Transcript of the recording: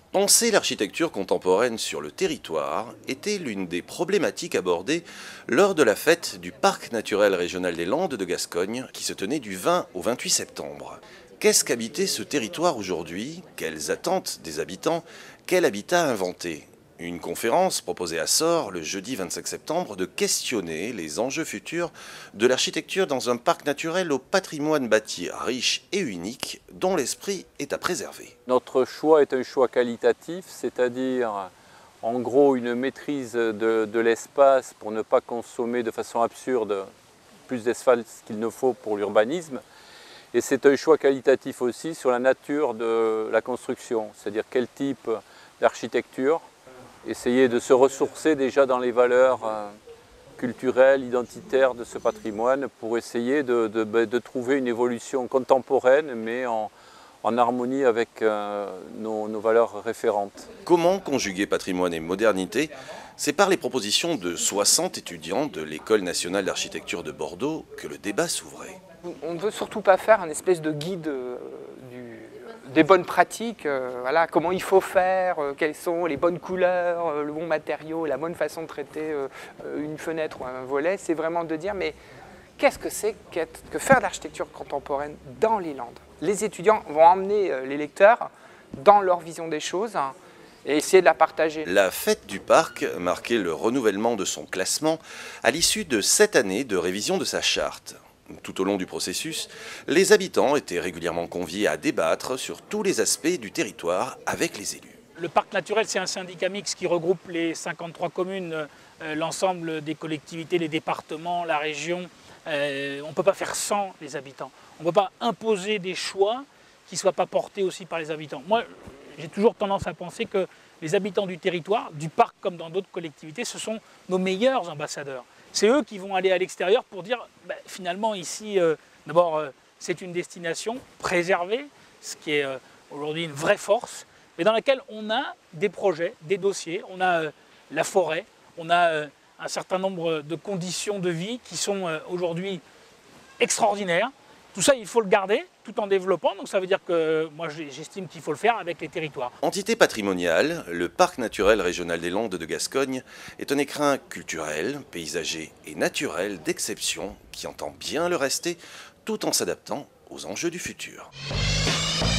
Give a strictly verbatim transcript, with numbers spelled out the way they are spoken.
Penser l'architecture contemporaine sur le territoire était l'une des problématiques abordées lors de la fête du Parc naturel régional des Landes de Gascogne qui se tenait du vingt au vingt-huit septembre. Qu'est-ce qu'habiter ce territoire aujourd'hui? Quelles attentes des habitants? Quel habitat inventer? Une conférence proposée à Sort le jeudi vingt-cinq septembre de questionner les enjeux futurs de l'architecture dans un parc naturel au patrimoine bâti riche et unique dont l'esprit est à préserver. Notre choix est un choix qualitatif, c'est-à-dire en gros une maîtrise de, de l'espace pour ne pas consommer de façon absurde plus d'espace qu'il ne faut pour l'urbanisme. Et c'est un choix qualitatif aussi sur la nature de la construction, c'est-à-dire quel type d'architecture. Essayer de se ressourcer déjà dans les valeurs euh, culturelles, identitaires de ce patrimoine pour essayer de, de, de trouver une évolution contemporaine mais en, en harmonie avec euh, nos, nos valeurs référentes. Comment conjuguer patrimoine et modernité? C'est par les propositions de soixante étudiants de l'École nationale d'architecture de Bordeaux que le débat s'ouvrait. On ne veut surtout pas faire un espèce de guide euh, du... des bonnes pratiques, euh, voilà, comment il faut faire, euh, quelles sont les bonnes couleurs, euh, le bon matériau, la bonne façon de traiter euh, une fenêtre ou un volet. C'est vraiment de dire, mais qu'est-ce que c'est que faire de l'architecture contemporaine dans les Landes? Les étudiants vont emmener euh, les lecteurs dans leur vision des choses hein, et essayer de la partager. La fête du parc marquait le renouvellement de son classement à l'issue de sept années de révision de sa charte. Tout au long du processus, les habitants étaient régulièrement conviés à débattre sur tous les aspects du territoire avec les élus. Le parc naturel, c'est un syndicat mixte qui regroupe les cinquante-trois communes, euh, l'ensemble des collectivités, les départements, la région. Euh, on ne peut pas faire sans les habitants. On ne peut pas imposer des choix qui ne soient pas portés aussi par les habitants. Moi, j'ai toujours tendance à penser que les habitants du territoire, du parc comme dans d'autres collectivités, ce sont nos meilleurs ambassadeurs. C'est eux qui vont aller à l'extérieur pour dire, bah, finalement ici, euh, d'abord euh, c'est une destination préservée, ce qui est euh, aujourd'hui une vraie force, mais dans laquelle on a des projets, des dossiers, on a euh, la forêt, on a euh, un certain nombre de conditions de vie qui sont euh, aujourd'hui extraordinaires. Tout ça, il faut le garder tout en développant, donc ça veut dire que moi j'estime qu'il faut le faire avec les territoires. Entité patrimoniale, le Parc naturel régional des Landes de Gascogne est un écrin culturel, paysager et naturel d'exception qui entend bien le rester tout en s'adaptant aux enjeux du futur.